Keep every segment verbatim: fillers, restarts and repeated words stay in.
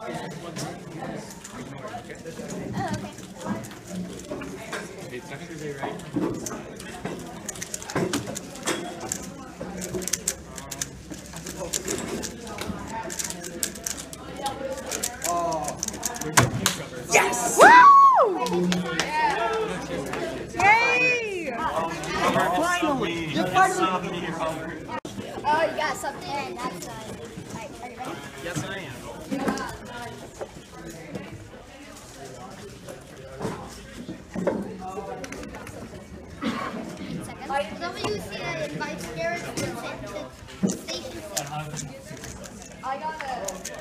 It's actually right. Yes! Woo! Yay! Finally! You're finally. Oh, you got something. And that's uh, right, are you ready? Yes, I am. Second. Somebody who see that invites Garrett to the station. I got a.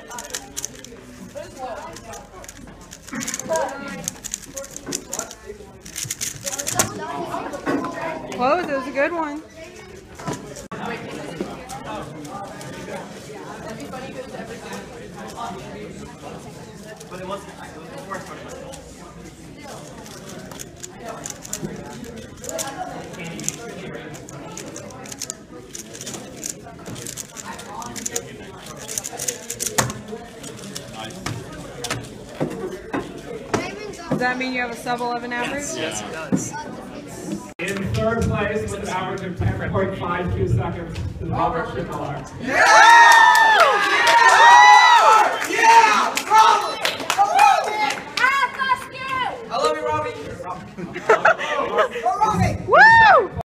Close, it was a good one. But it wasn't. It was the worst part of it. Does that mean you have a sub eleven average? Yes, it does. In third place with an average of ten point five two seconds is Robert Schickelar. Yeah!